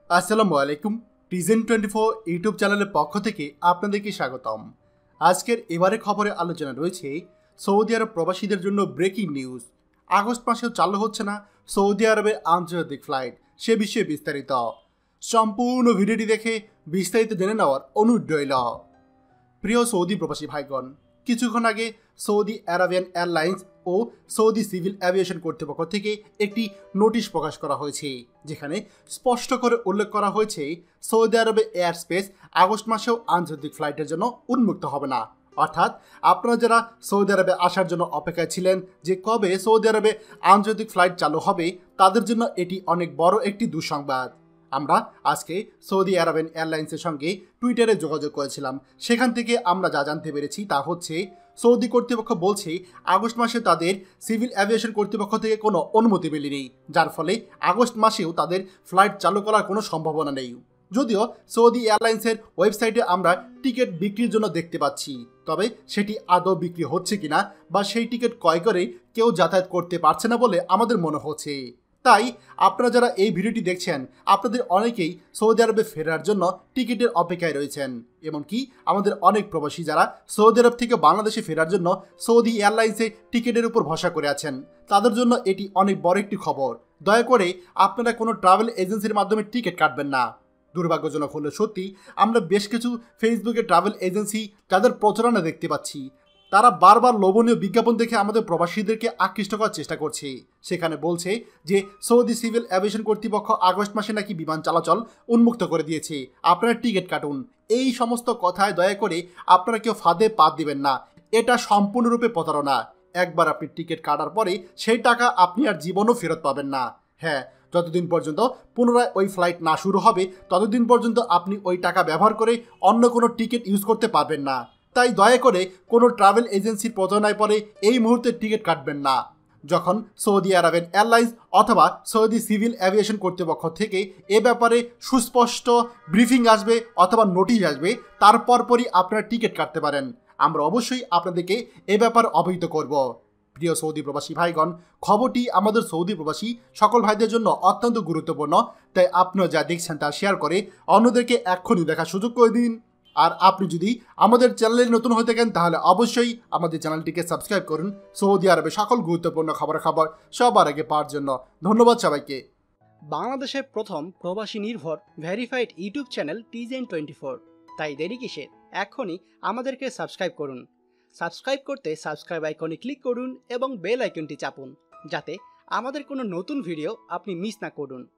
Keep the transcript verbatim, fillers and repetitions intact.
আসসালামু আলাইকুম। টিজেন twenty four YouTube চ্যানেলের পক্ষ থেকে আপনাদেরকে স্বাগতম। আজকের এবারে খবরে আলোচনা রয়েছে সৌদি আরব প্রবাসীদের জন্য ব্রেকিং নিউজ। আগস্ট মাসেও চালু হচ্ছে না সৌদি আরবের আন্তর্জাতিক ফ্লাইট, সে বিষয়ে বিস্তারিত। সম্পূর্ণ ভিডিওটি দেখে বিস্তারিত জেনে নেওয়ার অনুরোধ রইল। প্রিয় সৌদি প্রবাসী ভাইগণ, কিছুক্ষণ আগে সৌদি আরাবিয়ান এয়ারলাইন্স ও সৌদি সিভিল অ্যাভিয়েশন কর্তৃপক্ষ থেকে একটি নোটিশ প্রকাশ করা হয়েছে, যেখানে স্পষ্ট করে উল্লেখ করা হয়েছে সৌদি আরবে এয়ার স্পেস আগস্ট মাসেও আন্তর্জাতিক ফ্লাইটের জন্য উন্মুক্ত হবে না। অর্থাৎ আপনারা যারা সৌদি আরবে আসার জন্য অপেক্ষায় ছিলেন যে কবে সৌদি আরবে আন্তর্জাতিক ফ্লাইট চালু হবে, তাদের জন্য এটি অনেক বড় একটি দুঃসংবাদ। আমরা আজকে সৌদি আরাবিয়ান এয়ারলাইন্সের সঙ্গে টুইটারে যোগাযোগ করেছিলাম। সেখান থেকে আমরা যা জানতে পেরেছি তা হচ্ছে, সৌদি কর্তৃপক্ষ বলছে আগস্ট মাসে তাদের সিভিল অ্যাভিয়েশন কর্তৃপক্ষ থেকে কোনো অনুমতি মেলেনি, যার ফলে আগস্ট মাসেও তাদের ফ্লাইট চালু করার কোনো সম্ভাবনা নেই। যদিও সৌদি এয়ারলাইন্সের ওয়েবসাইটে আমরা টিকিট বিক্রির জন্য দেখতে পাচ্ছি, তবে সেটি আদৌ বিক্রি হচ্ছে কিনা বা সেই টিকিট ক্রয় করে কেউ যাতায়াত করতে পারছে না বলে আমাদের মনে হচ্ছে। তাই আপনারা যারা এই ভিডিওটি দেখছেন, আপনাদের অনেকেই সৌদি আরবে ফেরার জন্য টিকিটের অপেক্ষায় রয়েছেন। এমনকি আমাদের অনেক প্রবাসী যারা সৌদি আরব থেকে বাংলাদেশে ফেরার জন্য সৌদি এয়ারলাইন্সে টিকিটের উপর ভরসা করে আছেন, তাদের জন্য এটি অনেক বড় একটি খবর। দয়া করে আপনারা কোনো ট্রাভেল এজেন্সির মাধ্যমে টিকিট কাটবেন না। দুর্ভাগ্যজনক হলে সত্যি, আমরা বেশ কিছু ফেসবুকে ট্রাভেল এজেন্সি যাদের প্রচারণা দেখতে পাচ্ছি, তারা বারবার লোভনীয় বিজ্ঞাপন দেখে আমাদের প্রবাসীদেরকে আকৃষ্ট করার চেষ্টা করছে। সেখানে বলছে যে সৌদি সিভিল অ্যাভিয়েশন কর্তৃপক্ষ আগস্ট মাসে নাকি বিমান চলাচল উন্মুক্ত করে দিয়েছে, আপনারা টিকিট কাটুন। এই সমস্ত কথায় দয়া করে আপনারা কেউ ফাঁদে পা দিবেন না। এটা সম্পূর্ণরূপে প্রতারণা। একবার আপনি টিকিট কাটার পরে সেই টাকা আপনি আর জীবনও ফেরত পাবেন না। হ্যাঁ, যতদিন পর্যন্ত পুনরায় ওই ফ্লাইট না শুরু হবে, ততদিন পর্যন্ত আপনি ওই টাকা ব্যবহার করে অন্য কোনো টিকিট ইউজ করতে পারবেন না। তাই দয়া করে কোনো ট্রাভেল এজেন্সির প্রতারণায় পরে এই মুহূর্তে টিকিট কাটবেন না। যখন সৌদি আরাবিয়ান এয়ারলাইন্স অথবা সৌদি সিভিল অ্যাভিয়েশন কর্তৃপক্ষ থেকে এ ব্যাপারে সুস্পষ্ট ব্রিফিং আসবে অথবা নোটিশ আসবে, তারপর পরই আপনারা টিকিট কাটতে পারেন। আমরা অবশ্যই আপনাদেরকে এ ব্যাপারে অবহিত করব। প্রিয় সৌদি প্রবাসী ভাইগণ, খবরটি আমাদের সৌদি প্রবাসী সকল ভাইদের জন্য অত্যন্ত গুরুত্বপূর্ণ। তাই আপনারা যা দেখছেন তা শেয়ার করে অন্যদেরকে এক্ষুনি দেখার সুযোগ করে দিন। আর আপনি যদি আমাদের চ্যানেলে নতুন হয়ে থাকেন, তাহলে অবশ্যই আমাদের চ্যানেলটিকে সাবস্ক্রাইব করুন সৌদি আরবে সকল গুরুত্বপূর্ণ খবর খবর সবার আগে পাওয়ার জন্য। ধন্যবাদ সবাইকে। বাংলাদেশের প্রথম প্রবাসী নির্ভর ভেরিফাইড ইউটিউব চ্যানেল টিজেন টোয়েন্টি ফোর। তাই দেরি কিসের, এখনই আমাদেরকে সাবস্ক্রাইব করুন। সাবস্ক্রাইব করতে সাবস্ক্রাইব আইকনে ক্লিক করুন এবং বেল আইকনটি চাপুন, যাতে আমাদের কোনো নতুন ভিডিও আপনি মিস না করুন।